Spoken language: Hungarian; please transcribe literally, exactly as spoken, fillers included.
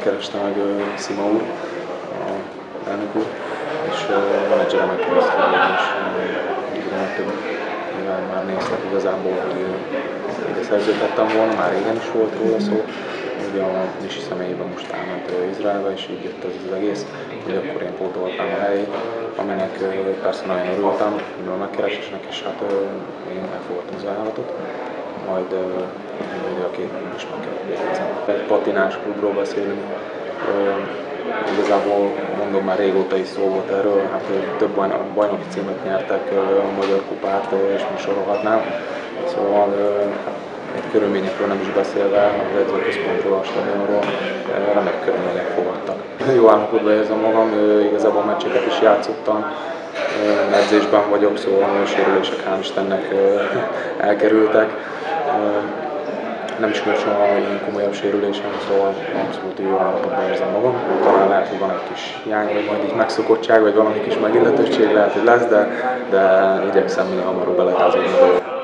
kereste meg Szima úr, a elnök úr, és a menedzsere megkérdezte, hogy én is tudom, hogy több mivel már néztek igazából, hogy ide szerződtettem volna, már régen is volt róla szó, ugye a Misi személyében most elment Izraelbe, és így jött ez az egész, hogy akkor én pótoltam a helyét, aminek persze nagyon örültem, mivel a megkeresésnek, és hát én elfogadtam az ajánlatot, majd ugye a két is meg kellett végeznem. Egy patinás klubról beszélünk, igazából mondom, már régóta is szó volt erről, hát több bajnoki címet nyertek, a Magyar Kupát, és mi sorolhatnám. Szóval egy körülményekről nem is beszélve, az edzőközpontról, a stadionról, remek körülmények fogadtak. Jó állapotban érzem magam, igazából meccseket is játszottam, edzésben vagyok, szóval a sérülések hál' Istennek elkerültek. Nem is volt soha ilyen komolyabb sérülésem, szóval abszolút jó állapotban érzem magam. Talán lehet, hogy van egy kis hiány, vagy majd így megszokottság, vagy valami kis megilletőség lehet, hogy lesz, de, de igyekszem minél hamarabb beletázódni.